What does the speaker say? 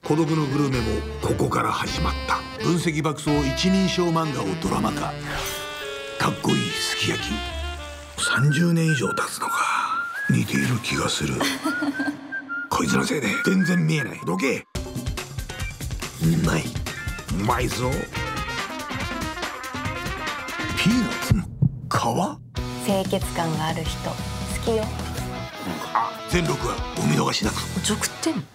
孤独のグルメもここから始まった。分析爆走一人称漫画をドラマ化。かっこいいすき焼き。30年以上経つのか。似ている気がする。こいつのせいで全然見えない。どけ。うまい。うまいぞ。ピーナッツの皮。 清潔感がある人好きよ。 あ、全録はお見逃しなく。 おちょくってんの。